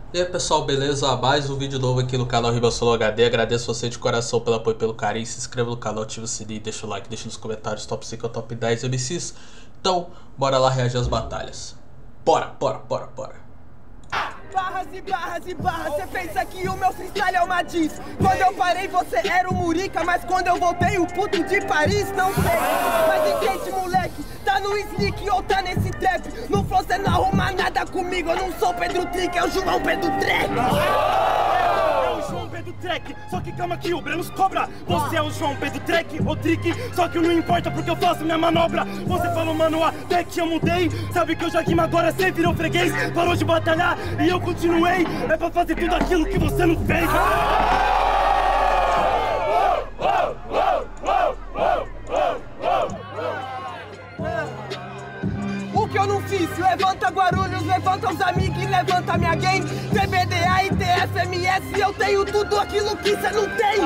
E aí pessoal, beleza? Mais um vídeo novo aqui no canal RibaSolo HD. Agradeço você de coração pelo apoio e pelo carinho. Se inscreva no canal, ativa o sininho, deixa o like, deixa nos comentários top 5 ou top 10 MCs. Então, bora lá reagir às batalhas. Bora. Barras e barras e barras, cê pensa que o meu freestyle é uma diz. Quando eu parei você era o Murica, mas quando eu voltei o puto de Paris, não sei. Mas entende moleque, tá no sneak ou tá nesse trap. No flow cê não arruma nada comigo, eu não sou Pedro Trick, é o João Pedro Trek. É o João Pedro Trek, só que calma que o Brenos cobra. Você é o João Pedro Trek ou Trick, só que não importa porque eu faço minha manobra. Você falou mano, até que eu mudei. Sabe que eu já rimo agora, cê virou freguês. Parou de batalhar e eu continuei. É pra fazer tudo aquilo que você não fez. O que eu não fiz? Levanta Guarulhos, levanta os amigos e levanta minha gang. TBDA e TFMS, eu tenho tudo aquilo que cê não tem.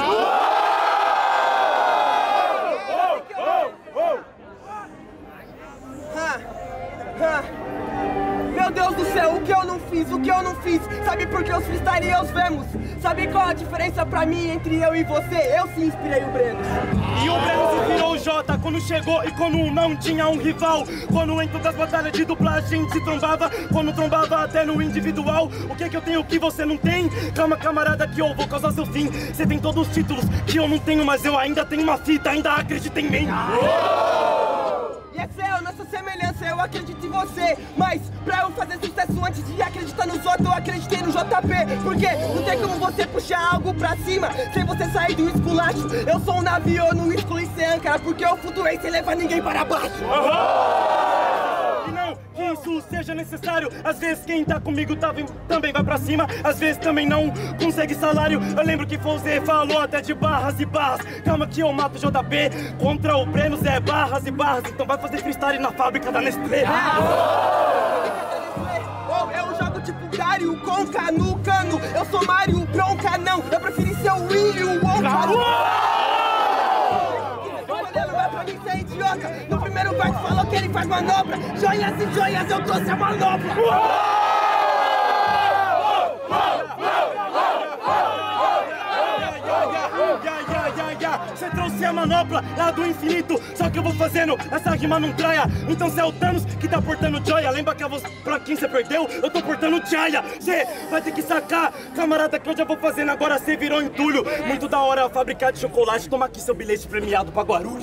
Meu Deus do céu, o que eu não fiz, o que eu não fiz. Sabe por que os freestyleiros vemos? Sabe qual a diferença pra mim entre eu e você? Eu sim inspirei o Breno. E o Breno se virou o Jota quando chegou e quando não tinha um rival. Quando entrou das batalhas de dublagem se trombava, quando trombava até no individual. O que eu tenho que você não tem? Calma camarada que eu vou causar seu fim. Você tem todos os títulos que eu não tenho, mas eu ainda tenho uma fita, ainda acredita em mim. E essa é a nossa semelhança, eu acredito em você. Mas pra eu fazer sucesso antes de acreditar nos outros, eu acreditei no JP. Porque não tem como você puxar algo pra cima sem você sair do esculacho. Eu sou um navio, não exclui sem âncora, porque eu flutuei sem levar ninguém para baixo. E não que isso seja necessário. Às vezes quem tá comigo também vai pra cima. Às vezes também não consegue salário. Eu lembro que você falou até de barras e barras. Calma que eu mato o JP contra o Breno, é barras e barras. Então vai fazer freestyle na fábrica da Nestlé. Eu jogo tipo Dario com no cano. Eu sou Mario, bronca não. Eu preferi ser o Willy, o Wonka. No primeiro verso falou que ele faz manobra. Joias e joias, eu trouxe a manobra. Você trouxe a manopla lá do infinito. Só que eu vou fazendo essa rima não traia. Então cê é o Thanos que tá portando joia. Lembra que pra quem cê perdeu, eu tô portando joia. Cê vai ter que sacar, camarada, que eu já vou fazendo. Agora cê virou entulho. Muito da hora fabricar de chocolate. Toma aqui seu bilhete premiado pra Guarulhos.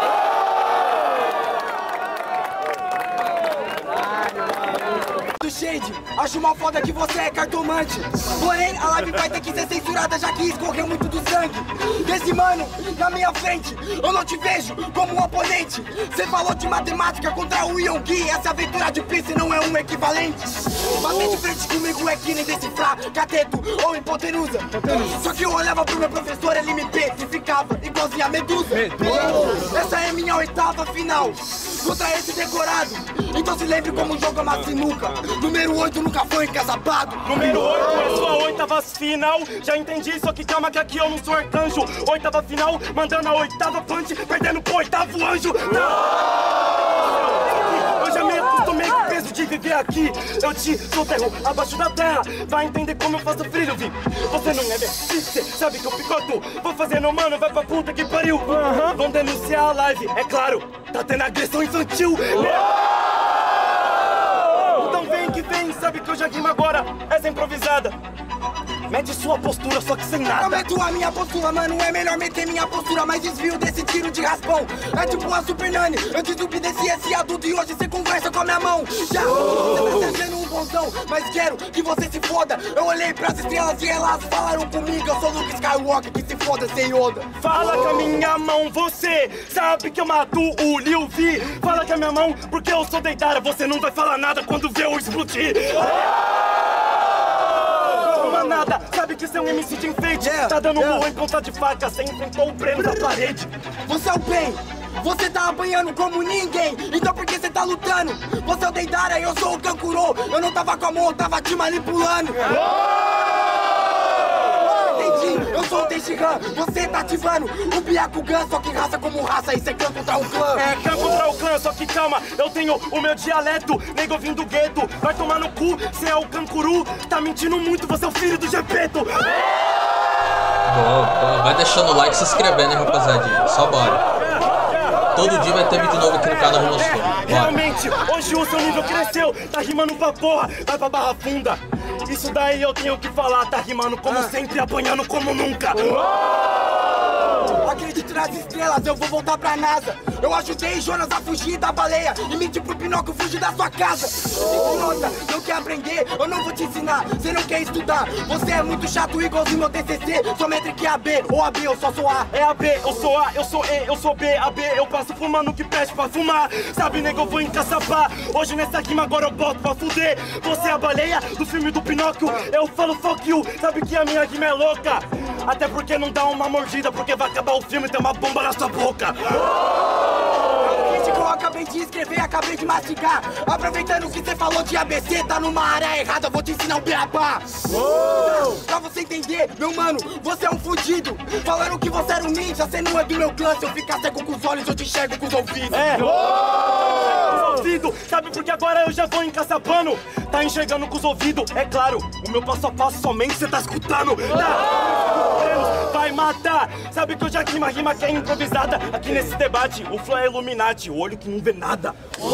Shade, acho mal foda que você é cartomante. Porém, a live vai ter que ser censurada, já que escorreu muito do sangue desse mano na minha frente. Eu não te vejo como um oponente. Você falou de matemática contra o Yonggi. Essa aventura de Prince não é um equivalente. Bater de frente comigo é que nem decifrar cateto ou hipotenusa. Só que eu olhava pro meu professor, ele me petrificava igualzinho a Medusa. Essa é minha oitava final contra esse decorado. Então se lembre como um jogo é uma sinuca. Número 8 nunca foi encasapado. Número 8 é sua oitava final. Já entendi, só que calma que aqui eu não sou arcanjo. Oitava final, mandando a oitava punch, perdendo pro oitavo anjo. Eu já me acostumei com o peso de viver aqui. Eu te soterro abaixo da terra. Vai entender como eu faço frio, vi. Você não é cê sabe que eu picoto. Vou fazendo, mano, vai pra puta que pariu. Vão denunciar a live, é claro. Tá tendo agressão infantil. Vem, sabe que eu já rimo agora, essa é improvisada. Mete sua postura, só que sem nada. Eu meto a minha postura, mano, é melhor meter minha postura. Mas desvio desse tiro de raspão. É tipo a Super Nani, eu desobedeci esse adulto e hoje você conversa com a minha mão. Já, você tá sendo um bonzão, mas quero que você se foda. Eu olhei pras estrelas e elas falaram comigo. Eu sou Luke Skywalker, que se foda sem Yoda. Fala com a minha mão, você sabe que eu mato o Liu Vi. Fala com a minha mão, porque eu sou Deidara. Você não vai falar nada quando vê eu explodir. Nada, sabe que você é um MC de enfeite. Tá dando boa em ponta de faca. Você enfrentou o Breno da parede. Você é o bem, você tá apanhando como ninguém. Então por que você tá lutando? Você é o Deidara, eu sou o Kankuro. Eu não tava com a mão, eu tava te manipulando. Entendi, eu sou o Tenshinhan, você tá ativando o Byakugan, só que raça como raça, isso é clã contra o clã. É clã contra o clã, só que calma, eu tenho o meu dialeto, nego vindo do gueto, vai tomar no cu, cê é o Kankuru, tá mentindo muito, você é o filho do Gepeto. Boa, vai deixando o like e se inscrevendo, hein, rapaziadinha, só bora. Todo dia vai ter vídeo novo aqui no canal Rima Solo. Realmente, hoje o seu nível cresceu, tá rimando pra porra, vai pra Barra Funda. Isso daí eu tenho que falar, tá rimando como sempre, apanhando como nunca. Acredito nas estrelas, eu vou voltar pra NASA. Eu ajudei Jonas a fugir da baleia e menti pro Pinóquio fugir da sua casa. Idiota, não quer aprender, eu não vou te ensinar. Você não quer estudar, você é muito chato igualzinho meu TCC. Sua métrica é AB, ou AB, eu só sou A. É AB, eu sou A, eu sou E, eu sou B, AB. Eu passo fumando que pede pra fumar. Sabe, nego, eu vou encaçapar. Hoje nessa rima agora eu boto pra fuder. Você é a baleia do filme do Pinóquio, eu falo fuck you. Sabe que a minha rima é louca, até porque não dá uma mordida, porque vai acabar o filme e tem uma bomba na sua boca. Eu acabei de escrever, acabei de mastigar. Aproveitando que você falou de ABC, tá numa área errada, eu vou te ensinar um beabá. Pra você entender, meu mano, você é um fudido. Falando que você era um ninja, você não é do meu clã. Se eu ficar cego com os olhos, eu te enxergo com os ouvidos. Sabe porque agora eu já vou encaçapando. Tá enxergando com os ouvidos, é claro. O meu passo a passo somente cê tá escutando. Vai matar. Sabe que eu já rima que é improvisada. Aqui nesse debate, o flow é Illuminati, o olho que não vê nada.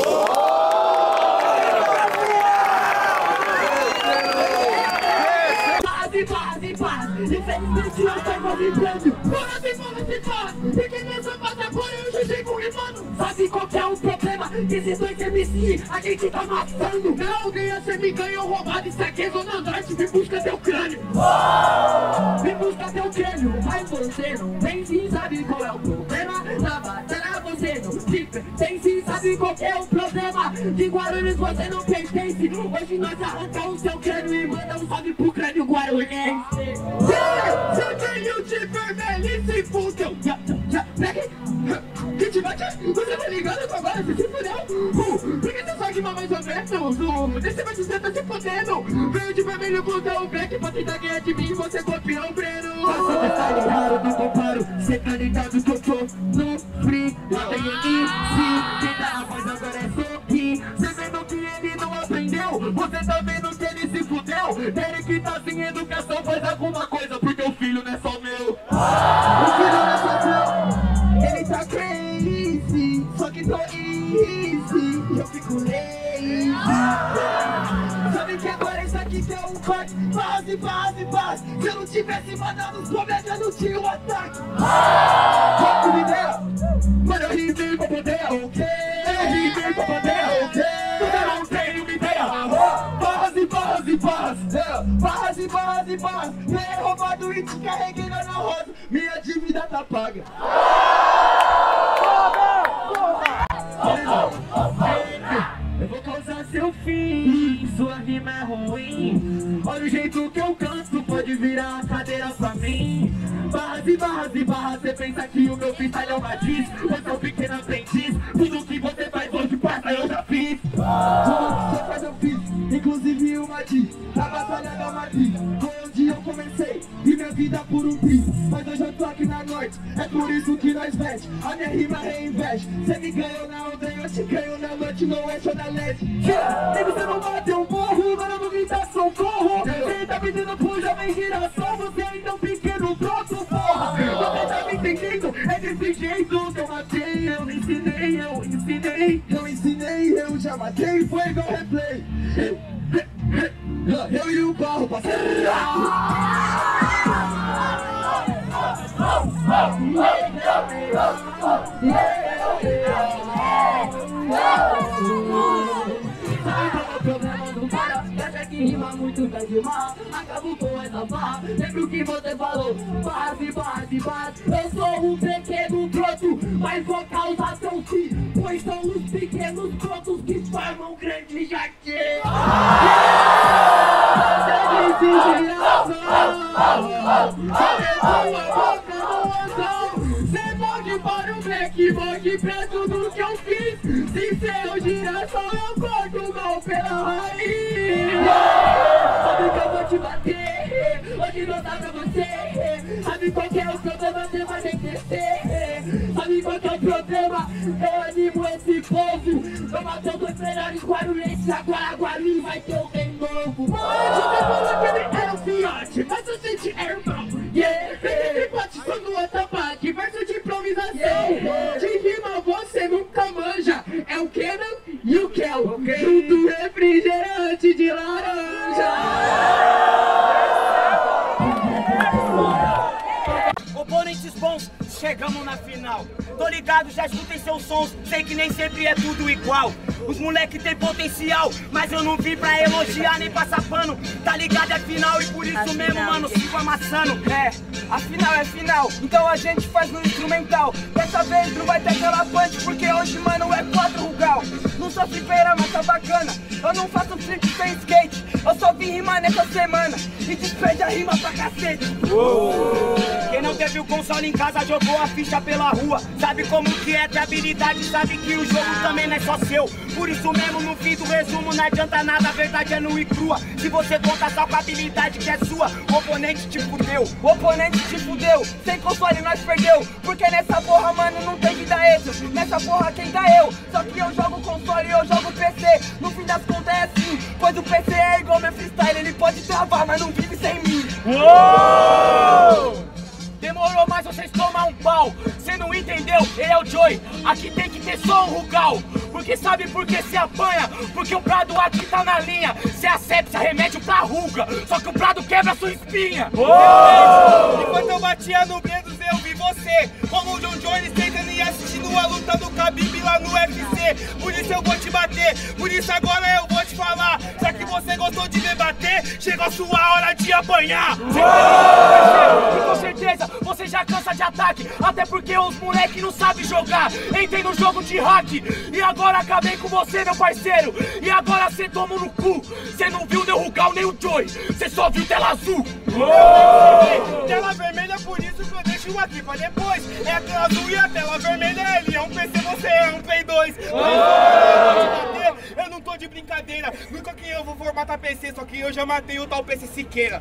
Infelizmente eu tava vibrando. Bora, e quem nessa bata agora eu já chego rimando. Sabe qual que é o problema? Que esses dois MC a gente tá matando. Não ganha, cê me ganhou roubado. Isso aqui é Zona Norte, me busca teu crânio. Me busca teu crânio. Mas você não vem sim, sabe qual é o problema? Na batalha você não se pertence. Sabe qual que é o problema? De Guarulhos você não pertence. Hoje nós arrancamos seu crânio e manda um salve pro crânio guarulhense. Seu crânio de vermelho e se fudeu. Que te bate? Você tá ligado com agora? Você se fudeu? Por que você só rima mais ou menos? Desse vai você tá se fudendo. Veio de vermelho, mudou o black pra tentar ganhar de mim. Você copiou o Breno. Você tá ligado, não comparo. Você tá ligado que eu tô no free. Lá tem MC, quem dá a voz agora é sorrir. Você vendo que ele não aprendeu. Você tá vendo que ele se fudeu. Derek tá sem educação, faz alguma coisa, porque o filho não é só meu. O filho não é só meu. Ele tá crazy, só que tô easy. Eu fico lazy. Sabe que agora isso aqui que é um corte. Base. Se eu não tivesse mandado os comédias, não tinha um ataque. Qual ideia? Mano, eu rimei pra poder, ok? Eu rimei pra poder, ok? Eu não tenho ideia. Barras. Me é roubado e te carreguei na rosa. Minha dívida tá paga. Eu vou causar seu fim. Sua rima é ruim. Olha o jeito que eu canto, pode virar a cadeira pra mim. Barras. Você pensa que o meu freestyle é uma diz? Você é um pequeno aprendiz. Tudo que você faz hoje passa, eu já fiz. Você faz, eu fiz. Inclusive uma diz. Na batalha da Madrid, onde eu comecei. E minha vida por um bis. Mas hoje eu tô aqui na norte. É por isso que nós veste. A minha rima reinveste. Você me ganhou na onda, eu te ganho na noite. Não é show da leste. Se você não bateu um morro, agora eu vou gritar socorro. Você tá pedindo pro jovem girassol. Você ainda é um pequeno broto, porra. Você tá me entendendo? É desse jeito que eu matei. Eu ensinei, eu já matei. Foi igual replay. Eu e o barro parceiro. Acha que rima muito bem de mal. Acabo com essa barra. Lembro que você falou. Barras. Eu sou um pequeno broto, mas vou causar seu fim. Pois são os pequenos brotos que formam grande jardim. Você pode para o black, volte pra tudo que eu fiz. Se seu girassol eu corto o mal pela raiz. Sabe que eu vou te bater, hoje não dá pra você. Sabe qual que é o problema, você vai enriquecer. Sabe qual que é o problema, eu animo esse povo. Eu matei os melhores Guarulhenses, agora Guarulhos vai ter um rei novo. Mano, você falou que ele era um fiote, mas a gente é irmão. Yeah, esse pote só no ataque, verso de improvisação. De rima você nunca manja, é o Kenan e o Kel. Junto refrigerante de laranja. Oponentes bons, chegamos na final. Tô ligado, já escutei seus sons, sei que nem sempre é tudo igual. Os moleque tem potencial, mas eu não vim pra elogiar nem passar pano. Tá ligado, é final e por isso mesmo, mano, sigo amassando. É, a final é final, então a gente faz no instrumental. Dessa vez não vai ter aquela punch, porque hoje, mano, é 4 rugal. Não sou flipeira, mas tá bacana. Eu não faço flip sem skate, eu só vim rimar nessa semana e despede a rima pra cacete. Quem não teve o console em casa jogou a ficha pela rua. Sabe como que é ter habilidade, sabe que o jogo também não é só seu. Por isso mesmo no fim do resumo não adianta nada, a verdade é nua e crua. Se você conta só com a habilidade que é sua, o oponente te fudeu. O oponente te fudeu, sem console nós perdeu. Porque nessa porra, mano, não tem que dar esse. Nessa porra quem dá eu, só que eu jogo console e eu jogo PC. No fim das contas é assim, pois o PC é igual meu freestyle. Ele pode travar, mas não vive sem mim. Uou! Demorou, mas vocês tomam um pau. Cê não entendeu? Ele é o Joey. Aqui tem que ter só um rugal. Porque sabe por que cê apanha? Porque o Prado aqui tá na linha. Cê asepsia, remédio pra ruga. Só que o Prado quebra sua espinha. Enquanto eu batia no Bredos, eu vi você como o John Jones tentando e assistindo a luta do Khabib lá no UFC. Por isso eu vou te bater, por isso agora eu vou te falar. Já que você gostou de debater, chegou a sua hora de apanhar. E com certeza você já cansa de ataque, até porque os moleque não sabem jogar. Entrei no jogo de hack e agora acabei com você, meu parceiro. E agora cê toma no cu. Cê não viu nem o Rugal nem o Joey, cê só viu tela azul. Tela vermelha, por isso que eu deixo aqui pra depois. É a tela azul e a tela vermelha. Ele é um PC, você é um Play 2. Eu não tô de brincadeira. Nunca que eu vou formatar PC, só que eu já matei o tal PC Siqueira.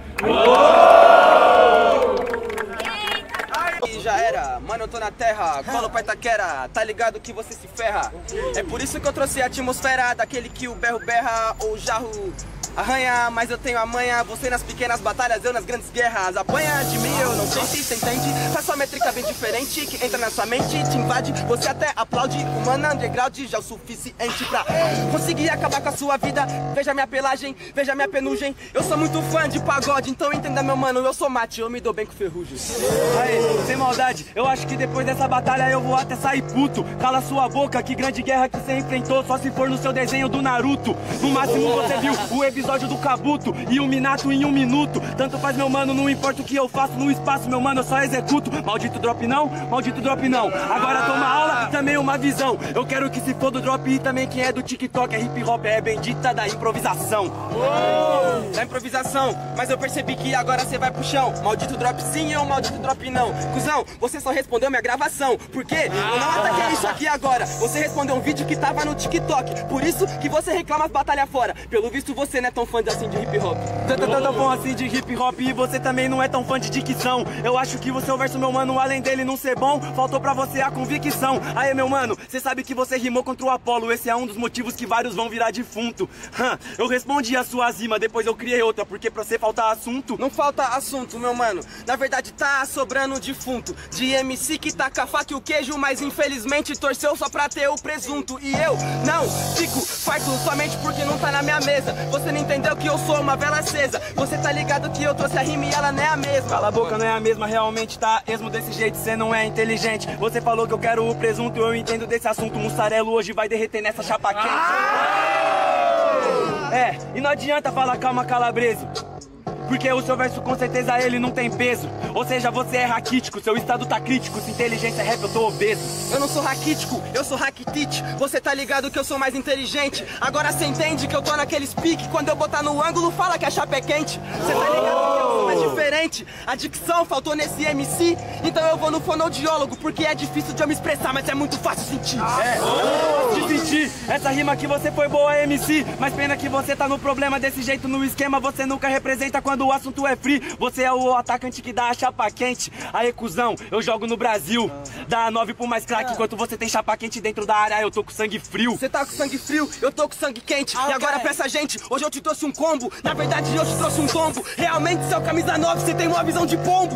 E já era, mano, eu tô na terra, colo pra Itaquera, tá ligado que você se ferra. É por isso que eu trouxe a atmosfera daquele que o berro berra ou o jarro arranha, mas eu tenho a manha. Você nas pequenas batalhas, eu nas grandes guerras. Apanha de mim, eu não sei se você entende. Faz sua métrica bem diferente, que entra na sua mente, te invade. Você até aplaude, humana underground já é o suficiente pra conseguir acabar com a sua vida. Veja minha pelagem, veja minha penugem. Eu sou muito fã de pagode, então entenda meu mano, eu sou mate, eu me dou bem com ferrugem. Aí, sem maldade, eu acho que depois dessa batalha eu vou até sair puto. Cala sua boca, que grande guerra que você enfrentou, só se for no seu desenho do Naruto. No máximo você viu o episódio do Kabuto e o Minato em 1 minuto. Tanto faz, meu mano, não importa o que eu faço no espaço, meu mano, eu só executo. Maldito drop não, maldito drop não. Agora toma aula e também uma visão. Eu quero que se for do drop e também quem é do TikTok é hip hop, é bendita da improvisação. Da improvisação, mas eu percebi que agora você vai pro chão. Maldito drop sim ou maldito drop não? Cusão, você só respondeu minha gravação. Por quê? Eu não ataquei isso aqui agora. Você respondeu um vídeo que tava no TikTok. Por isso que você reclama as batalhas fora. Pelo visto você não é tão fã assim de hip hop. Tão bom assim de hip hop e você também não é tão fã de dicção. Eu acho que o seu verso, meu mano, além dele não ser bom, faltou pra você a convicção. Aê, meu mano, cê sabe que você rimou contra o Apolo. Esse é um dos motivos que vários vão virar defunto. Eu respondi a sua rima, depois eu criei outra, porque pra você falta assunto. Não falta assunto, meu mano. Na verdade tá sobrando defunto. De MC que taca a faca e o queijo, mas infelizmente torceu só pra ter o presunto. E eu não fico farto somente porque não tá na minha mesa. Você não entendeu que eu sou uma vela acesa. Você tá ligado que eu trouxe a rima e ela não é a mesma. Cala a boca, não é a mesma, realmente tá esmo desse jeito, cê não é inteligente. Você falou que eu quero o presunto, eu entendo desse assunto. Mussarelo hoje vai derreter nessa chapa quente. É, e não adianta falar calma, calabreso, porque o seu verso com certeza ele não tem peso. Ou seja, você é raquítico, seu estado tá crítico. Se inteligência é rap, eu tô obeso. Eu não sou raquítico, eu sou raquitite. Você tá ligado que eu sou mais inteligente. Agora cê entende que eu tô naqueles pique. Quando eu botar no ângulo, fala que a chapa é quente. Cê tá ligado que eu sou mais diferente. A dicção faltou nesse MC. Então eu vou no fonoaudiólogo, porque é difícil de eu me expressar, mas é muito fácil sentir. De sentir, essa rima que você foi boa, MC. Mas pena que você tá no problema desse jeito no esquema. Você nunca representa quando quando o assunto é free, você é o atacante que dá a chapa quente. Aí, cuzão, eu jogo no Brasil. Dá 9 pro mais craque, enquanto você tem chapa quente dentro da área, eu tô com sangue frio. Você tá com sangue frio, eu tô com sangue quente. E agora peça gente, hoje eu te trouxe um combo. Na verdade eu te trouxe um tombo. Realmente seu camisa 9, você tem uma visão de pombo.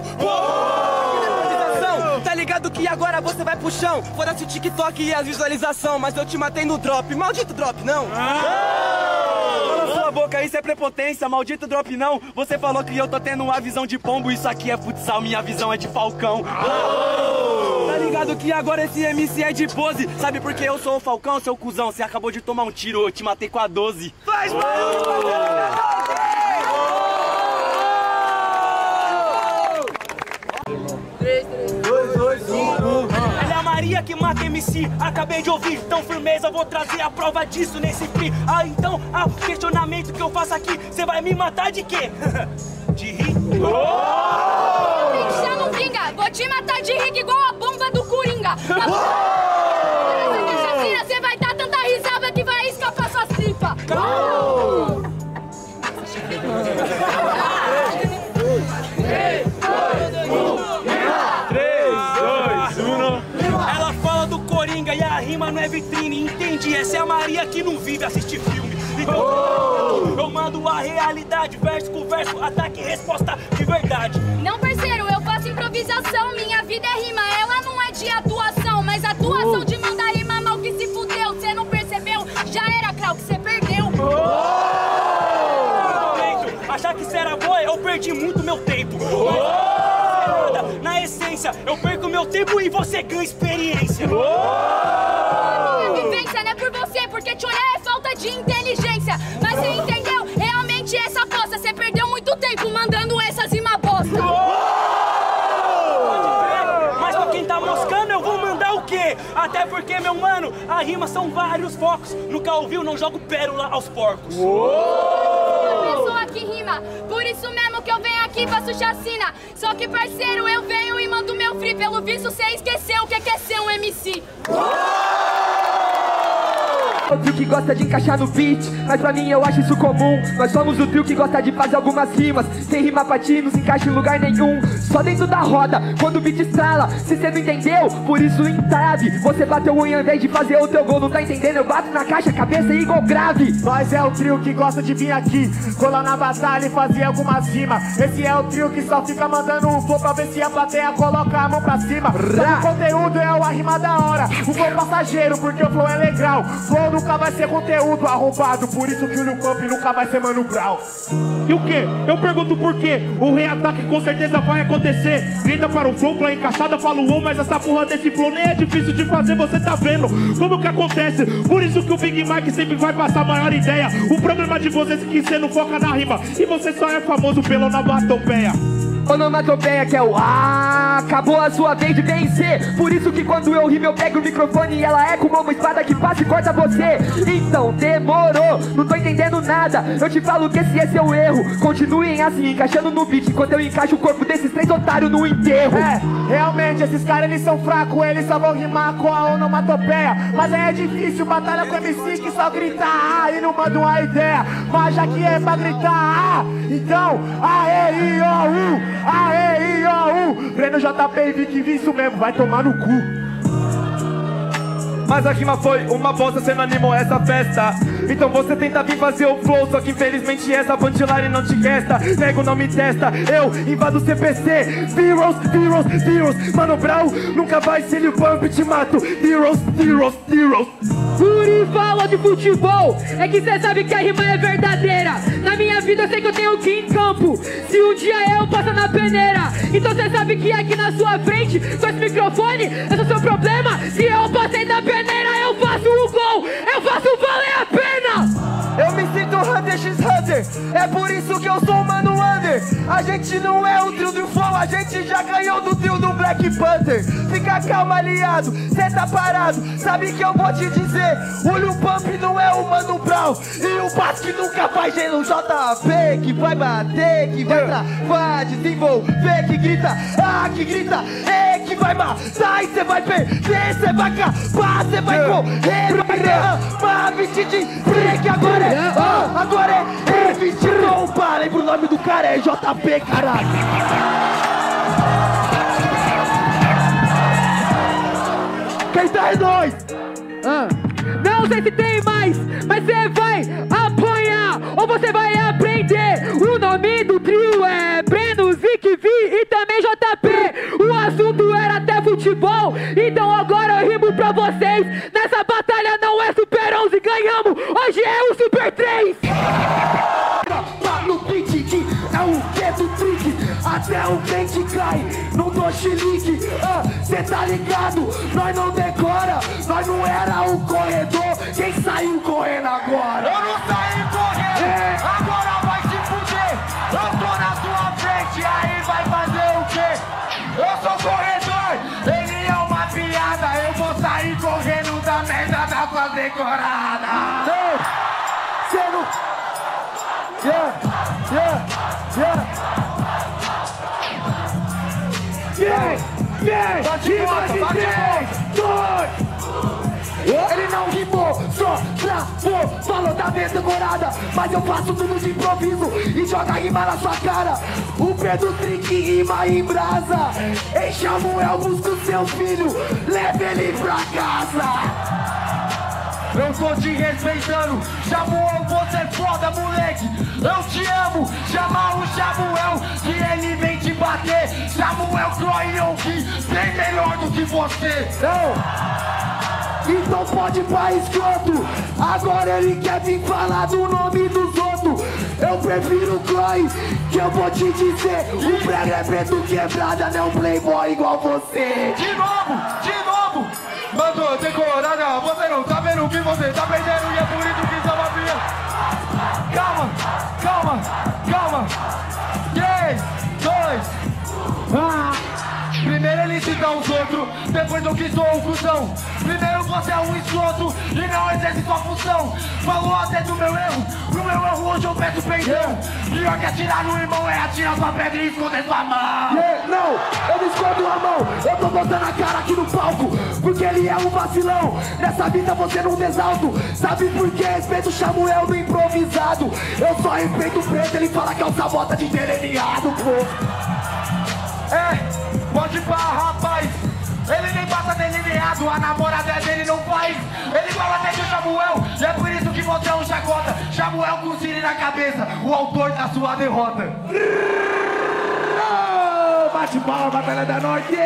Tá ligado que agora você vai pro chão. Foda-se o TikTok e as visualizações, mas eu te matei no drop. Maldito drop, não. Cala sua boca, isso é prepotência, maldito drop não. Você falou que eu tô tendo uma visão de pombo, isso aqui é futsal, minha visão é de falcão. Tá ligado que agora esse MC é de pose. Sabe por que eu sou o Falcão, seu cuzão? Você acabou de tomar um tiro, eu te matei com a 12. Faz mal! 3, 2, 1. Ela é a Maria que mata MC, acabei de ouvir. Então firmeza, eu vou trazer a prova disso nesse free. Ah, então, o questionamento que eu faço aqui, você vai me matar de quê? De rir? Já não pinga, vou te matar de rir igual a bomba do Coringa. Você vai dar tanta risada que vai escapar suas tripas. 3, 2, 1. Ela fala do Coringa e a rima não é vitrine, entendi. Essa é a Maria que não vive assistir filme. Então, eu mando a realidade, verso com verso, ataque e resposta de verdade. Não, parceiro, eu faço improvisação, minha vida é rima, ela não é de atuação, mas atuação de mandar rima mal que se fudeu, você não percebeu? Já era, Krau, que você perdeu. Achar que isso era boa, eu perdi muito meu tempo. Na essência, eu perco meu tempo e você ganha experiência. Minha vivência não é por você, porque te olhar é falta de inteligência. Mas você entendeu? Realmente essa aposta, você perdeu muito tempo mandando essas rimas bosta. Mas pra quem tá moscando, eu vou mandar o quê? Até porque, meu mano, a rima são vários focos. Nunca ouviu, não jogo pérola aos porcos. Pessoa que rima, por isso mesmo que eu venho aqui, faço chacina. Só que, parceiro, eu venho e mando meu free. Pelo visto, você esqueceu o que é ser um MC. O trio que gosta de encaixar no beat, mas pra mim eu acho isso comum. Nós somos o trio que gosta de fazer algumas rimas sem rima pra ti, não se encaixa em lugar nenhum. Só dentro da roda, quando o beat estrala. Se cê não entendeu, por isso entrave. Você bateu o unha em vez de fazer o teu gol, não tá entendendo? Eu bato na caixa, cabeça e igual grave. Nós é o trio que gosta de vir aqui, colar na batalha e fazer algumas rimas. Esse é o trio que só fica mandando um flow pra ver se a plateia coloca a mão pra cima. O conteúdo é uma rima da hora, o flow passageiro, porque o flow é legal. Flow nunca vai ser conteúdo arrombado, por isso que o Lil Pump nunca vai ser Mano Brown. E o quê? Eu pergunto por quê? O reataque com certeza vai acontecer. Grita para o flow, pra encaixada fala o mas essa porra desse flow nem é difícil de fazer, você tá vendo como que acontece. Por isso que o Big Mike sempre vai passar a maior ideia. O problema de vocês é que você não foca na rima e você só é famoso pela onomatopeia. Onomatopeia que é o acabou a sua vez de vencer. Por isso que quando eu rimo eu pego o microfone e ela é como uma espada que passa e corta você. Então demorou, não tô entendendo nada. Eu te falo que esse é seu erro. Continuem assim, encaixando no beat, enquanto eu encaixo o corpo desses 3 otários no enterro. Realmente esses caras eles são fracos, eles só vão rimar com a onomatopeia. Mas aí é difícil, batalha com MC que só grita e não manda uma ideia. Mas já que é pra gritar então aê, i, ó, aê, i, ó, Breno JP e Vic Vício mesmo, vai tomar no cu. Mas a rima foi uma bosta, cê não animou essa festa. Então você tenta vir fazer o flow, só que infelizmente essa punchline não te resta. Nego não me testa, eu invado o CPC. Zeros, zeros, zeros. Mano Brown nunca vai ser Lil Pump, te mato. Zeros, zeros, zeros. Puri fala de futebol, é que cê sabe que a rima é verdadeira. Na minha vida eu sei que eu tenho que ir em campo. Se um dia eu passar na peneira, então cê sabe que aqui na sua frente, com esse microfone, esse é o seu problema. Se eu passei na peneira, eu faço o gol, eu faço valer a pena. Eu me sinto Hunter x Hunter, é por isso que eu sou o Mano Under. A gente não é o trio do Flow, a gente já ganhou do trio do Black Panther. Fica calmo, aliado, cê tá parado, sabe que eu vou te dizer. O Lil Pump não é o Mano Brown, e o Basque nunca vai ser no JP. Que vai bater, que vai travar, desenvolver, que grita, que grita, que vai matar. E cê vai perder, cê vai acabar, cê vai correr. Mas de break agora é R20. Não parem pro nome do cara, é JP, caralho. Quem tá é nós? Não sei se tem mais, mas você vai apanhar ou você vai aprender. O nome do trio é Breno, Zic, Vi e também JP. O assunto era até futebol, então agora eu rimo pra vocês. Nessa batalha não é Super 11, ganhamos, hoje é o Super 3. Tá no beat, é o dedo trick, até o dente cai, não dou chilique. Cê tá ligado, nós não decora, nós não era o corredor, quem saiu correndo agora? Eu não saí correndo, agora vai se fuder. Eu tô na sua frente, aí vai fazer o quê? Eu sou corredor, ele é uma piada. Eu vou sair correndo da merda da sua decorada. Cê não... Rima de 3, 2. Ele não rimou, só travou. Falou da vez decorada, mas eu faço tudo de improviso e joga rima na sua cara. O Pedro Trick rima em brasa. Ei, Samuel, busca o seu filho, leve ele pra casa. Eu tô te respeitando, Samuel, você é foda, moleque. Eu te amo, chama o Samuel, que ele vem te bater. Samuel Croyon, que bem melhor do que você. Então pode ir pra escroto. Agora ele quer vir falar do nome dos outros. Eu prefiro o Chloe, que eu vou te dizer. O prego é preto quebrada, não playboy igual você. De novo, mandou decorada. Você não tá vendo que você tá perdendo e é por isso que só via. Calma. 3, 2. Primeiro ele cita os outros, depois eu que sou o cuzão. Primeiro você é um escroto e não exerce sua função. Falou até do meu erro, pro meu erro hoje eu peço perdão. Pior que atirar no irmão é atirar sua pedra e esconder sua mão. Não, eu não escondo a mão, eu tô botando a cara aqui no palco, porque ele é um vacilão. Nessa vida você não desalto, sabe por que respeito o Samuel do improvisado? Eu só respeito o preto, ele fala que é o sabota de delineado, pô. Pode pá, rapaz. Ele nem passa delineado, a namorada dele não faz. Ele fala até de Samuel, e é por isso que você é um chacota. Samuel com o Siri na cabeça, o autor da sua derrota. Bate palma, Batalha da Norte.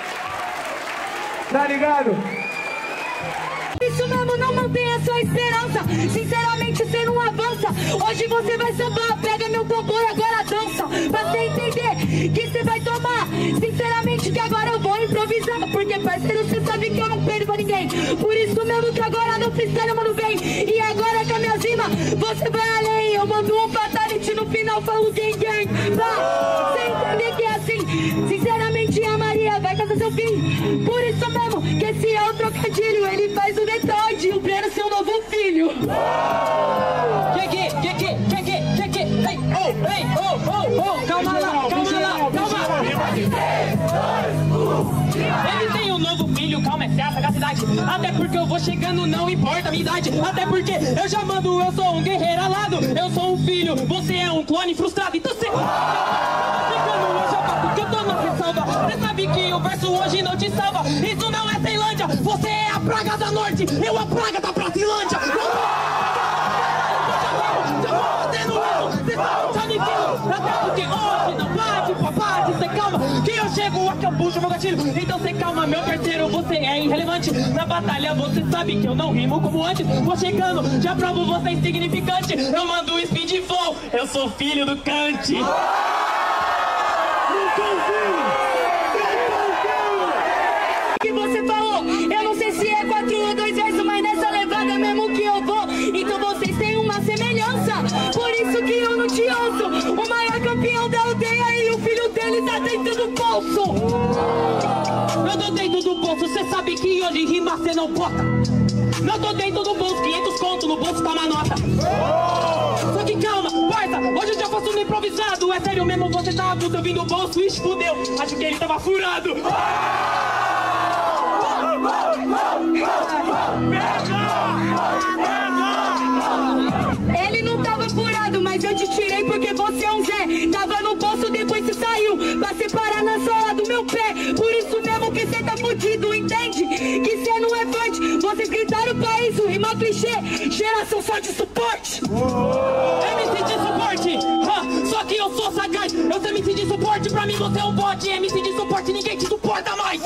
Tá ligado? Isso mesmo, não mantenha sua esperança. Sinceramente, você não avança. Hoje você vai sambar, pega meu tambor e agora dança. Pra você entender que você vai tomar. Sinceramente, que agora eu vou improvisar. Porque, parceiro, você sabe que eu não perdo pra ninguém. Por isso mesmo que agora no freestyle, mano, vem. E agora com a minha rima, você vai além. Eu mando um fatality no final, falo gang. Pra você entender que é assim. Sinceramente, a Maria vai caçar seu fim. Por isso mesmo que esse é o trocadilho. Ele faz o detalhe, o Breno seu novo filho. Calma lá. Ele tem um novo filho, calma, essa é a sagacidade. Até porque eu vou chegando, não importa a minha idade. Até porque eu já mando, eu sou um guerreiro alado. Eu sou um filho, você é um clone frustrado. Então você... Porque eu tô na ressalva. Você sabe que o verso hoje não te salva. Isso não é Ceilândia, você é a praga da norte. Eu a praga da Brasilândia. Até porque hoje não bate, papai, você calma. Que eu chego, acambucho meu gatilho. Então você calma, meu parceiro, você é irrelevante. Na batalha você sabe que eu não rimo como antes. Vou chegando, já provo você insignificante. Eu mando o speed flow, eu sou filho do Kant. Que você falou, eu não sei se é 4 ou 2 versos, mas nessa levada mesmo que eu vou. Então vocês têm uma semelhança, por isso que eu não te ouço. O maior campeão da aldeia e o filho dele tá dentro do bolso. Eu tô dentro do bolso, cê sabe que hoje rima cê não bota. Eu tô dentro do bolso, 500 conto no bolso tá uma nota. Só que calma, parça, hoje eu já faço no improvisado. É sério mesmo, você tá avulso, eu vim do bolso, ixi, fudeu. Acho que ele tava furado. Ele não tava furado, mas eu te tirei porque você é um Zé. Tava no bolso, depois você saiu pra separar na sola do meu pé. Por isso mesmo que cê tá fudido, entende? Que cê não é forte. Vocês gritaram pra isso, rima clichê. Geração só de suporte. MC de suporte, só que eu sou sagaz. Eu sou MC de suporte, pra mim você é um bot. MC de suporte, ninguém te suporta mais.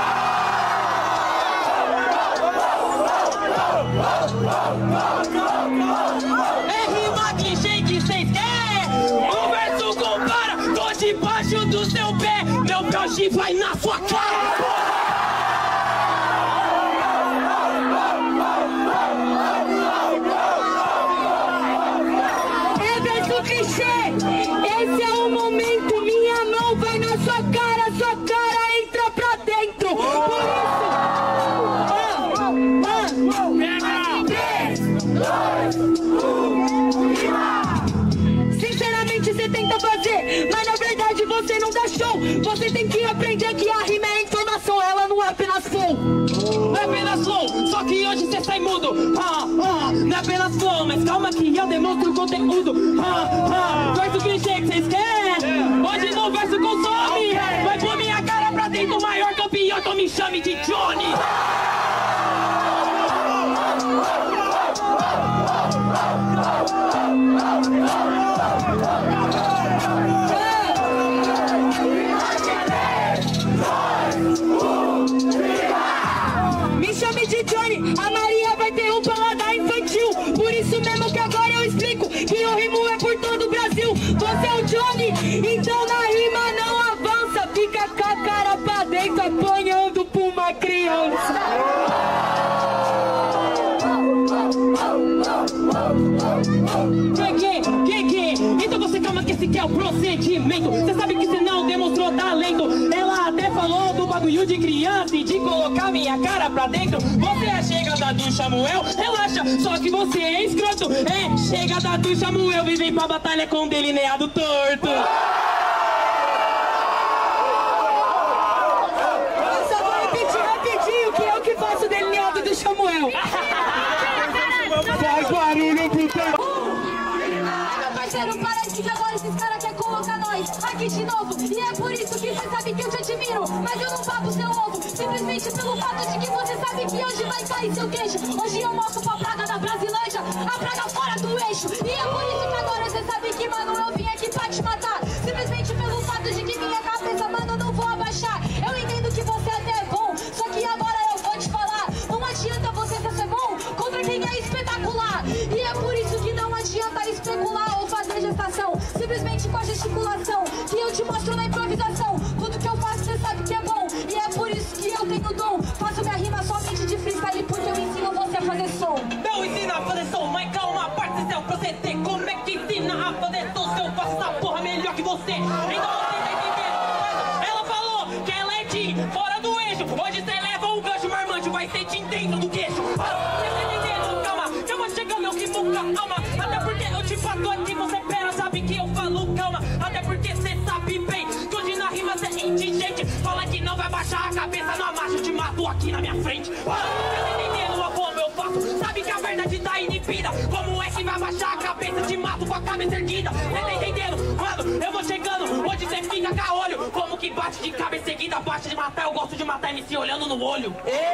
É rima clichê que cês querem. O verso compara, tô debaixo do seu pé. Meu pé vai na sua cara. Clichê, esse é o momento, minha mão vai na sua cara entra pra dentro. Por isso, sinceramente você tenta fazer, mas na verdade você não dá show. Você tem que aprender que a rima é informação, ela não é apenas flow. Não é apenas flow, só que hoje você sai mudo. Não é apenas flow, mas calma que eu demonstro o conteúdo. Verso clichê que vocês querem, hoje no verso consome. Vai pôr minha cara pra dentro, o maior campeão, então me chame de Johnny. Me chame de Johnny, a Maria vai ter um paladar infantil. Por isso mesmo que agora eu explico que o rimo é por todo o Brasil. Você é o Johnny, então na rima não avança. Fica com a cara pra dentro apanhando pra uma criança. Que? Então você calma que esse aqui é o procedimento. Você sabe que você não demonstrou talento. Ela até falou do bagulho de criança e de colocar minha cara pra dentro. Você é a chegada do Samuel, relaxa, só que você é escroto. É chegada do Samuel, vem pra batalha com um delineado torto. Eu só vou repetir rapidinho que eu que faço o delineado do Samuel. Faz barulho pro teu... Parceiro, parece que agora esses caras querem colocar nós aqui de novo. E é por isso que você sabe que eu te admiro, mas eu não pago seu ovo. Simplesmente pelo fato de que você sabe que hoje vai cair seu queixo. Hoje eu mostro pra praga da Brasilândia, a praga fora do eixo. E é por isso que agora você sabe que, mano, eu vim aqui pra te matar. Simplesmente pelo fato de que minha cabeça, mano, eu não vou abaixar. Eu entendo que você até é bom, só que agora eu vou te falar. Não adianta você ser bom contra quem é espetacular. E é por isso que não adianta especular ou fazer gestação, simplesmente com a gesticulação que eu te mostro na improvisação. Tudo que eu faço você sabe que é bom, e é por isso que eu tenho dom. Faço minha rima somente de freestyle porque eu ensino você a fazer som. Não ensina a fazer som, mas calma, parte seu proceder. Como é que ensina a fazer som se eu faço essa porra melhor que você? Então você tá entendendo? Ela falou que ela é de fora do eixo. Hoje você leva um gancho marmante, vai ser de dentro do queixo. Você tá entendendo? Calma, eu vou chegar meu rimo com calma. Até porque eu te fato aqui, você pera, sabe que eu falo calma. Até porque você sabe bem que hoje na rima você é indigente. Fala que não vai baixar a cabeça na marcha, eu te mato aqui na minha frente. Você tá entendendo como eu faço? Sabe que a verdade tá inibida. Como é que vai baixar a cabeça? Te mato com a cabeça erguida. Você tá entendendo? Mano, eu vou chegando, hoje você fica caolho. Como que bate de cabeça erguida, bate de matar? Eu gosto de matar MC olhando no olho.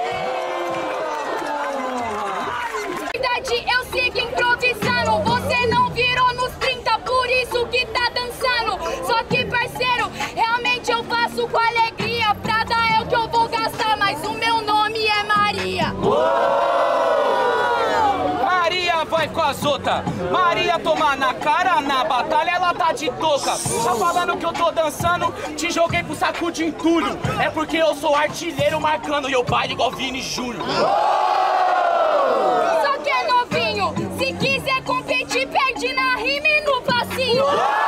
Verdade, eu sigo improvisando. Você não virou nos 30, por isso que tá dançando. Só que, parceiro, realmente eu faço com alegria. Prada é o que eu vou gastar, mas o meu nome é Maria. Maria vai com as outras. Maria toma na cara, na batalha ela tá de touca. Tá falando que eu tô dançando, te joguei pro saco de entulho. É porque eu sou artilheiro marcando e eu baile igual Vini Júnior. Só que é novinho, se quiser competir, perde na rima e no passinho.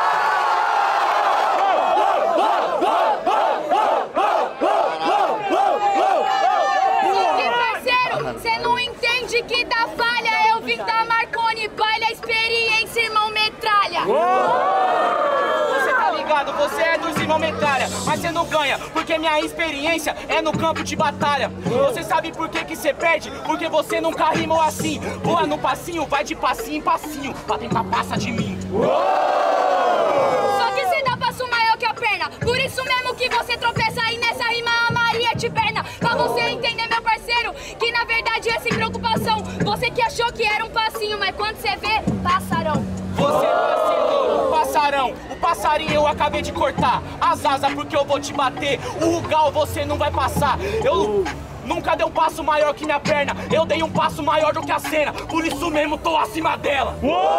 Parceiro, cê não entende que dá falha. Eu vim da Marconi, baile a experiência, irmão metralha. Você tá ligado? ligado, você é dos irmãos metralha, mas você não ganha, porque minha experiência é no campo de batalha. Você sabe por que você perde? Porque você nunca rimou assim. Voa no passinho, vai de passinho em passinho, pra tentar passar de mim. Só que você dá passo maior que a perna, por isso mesmo que você tropeça aí nessa rima, a Maria te perna. Pra você entender, meu parceiro, que na verdade é sem preocupação. Você que achou que era um passinho, mas quando você vê, passarão. Você vacilou, passarão. O passarinho eu acabei de cortar as asas porque eu vou te bater. O Rugal você não vai passar. Eu nunca dei um passo maior que minha perna. Eu dei um passo maior do que a cena. Por isso mesmo tô acima dela.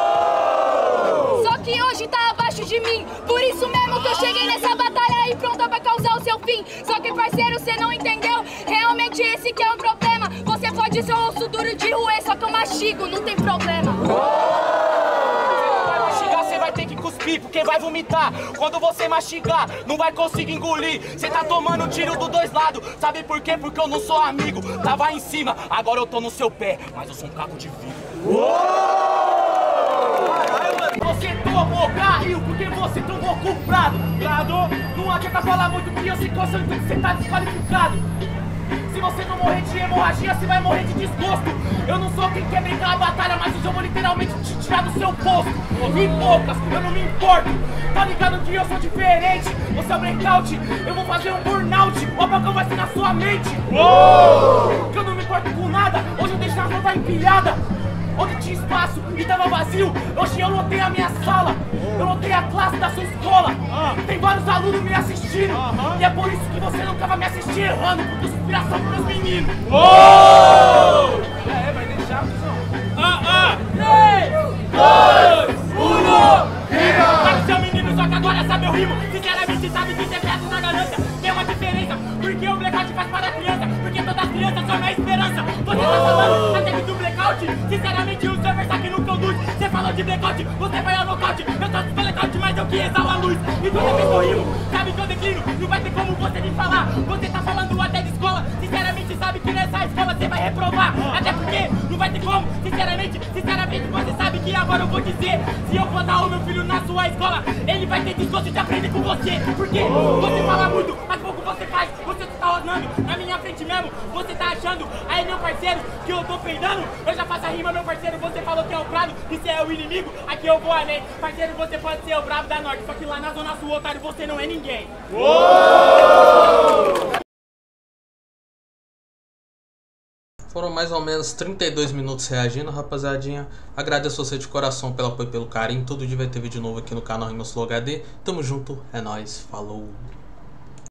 Só que hoje tá abaixo de mim. Por isso mesmo que eu cheguei nessa batalha aí pronta pra causar o seu fim. Só que parceiro, você não entendeu. Realmente esse que é o problema. Você pode ser um osso duro de roer, só que eu mastigo, não tem problema. Você vai ter que cuspir, porque vai vomitar. Quando você mastigar, não vai conseguir engolir. Você tá tomando tiro dos dois lados. Sabe por quê? Porque eu não sou amigo. Tava em cima, agora eu tô no seu pé. Mas eu sou um caco de vidro. Você tomou carril porque você tomou com prado. Não adianta falar muito que eu se concentre que você tá desqualificado. Se você não morrer de hemorragia, você vai morrer de desgosto. Eu não sou quem quer brincar a batalha, mas eu vou literalmente te tirar do seu posto. E poucas, eu não me importo. Tá ligado que eu sou diferente? Você é um breakout, eu vou fazer um burnout. O apagão vai ser na sua mente. Que eu não me importo com nada, hoje eu deixo a roupa empilhada. Onde tinha espaço e tava vazio, hoje eu lotei a minha sala. Eu lotei a classe da sua escola. Tem vários alunos me assistindo. E é por isso que você nunca vai me assistir errando, porque eu sou inspiração pros meninos. Vai deixar, pessoal. 3, 2, 1, Mas seu menino, só que agora sabe eu rimo. Sinceramente sabe que você perde na ganância. Tem uma diferença, porque o blackout faz para a criança. Porque todas as crianças são minha esperança. Você tá falando até que do blackout. Sinceramente o seu versace não conduz. Você falou de blackout, você vai ao nocaute. Eu tô de blackout, mas eu que exalo a luz. E toda vez que eu rimo, sabe que eu declino. Não vai ter como você me falar. Você tá falando até de escola. Sinceramente sabe que nessa escola você vai reprovar. Até porque não vai ter como. Sinceramente você sabe que agora eu vou dizer. Se eu botar o meu filho na sua escola, ele vai ter desgosto de aprender com você. Porque você fala muito, mas pouco você faz. Você tá rosnando na minha frente mesmo. Você tá achando, aí meu parceiro, que eu tô peidando. Eu já faço a rima, meu parceiro. Você falou que é o prado, que você é o inimigo. Aqui eu vou além. Parceiro, você pode ser o bravo da norte. Só que lá na zona sul, otário, você não é ninguém. Foram mais ou menos 32 minutos reagindo, rapaziadinha. Agradeço você de coração pelo apoio e pelo carinho. Todo dia vai ter vídeo novo aqui no canal Rima Sul HD. Tamo junto, é nóis, falou!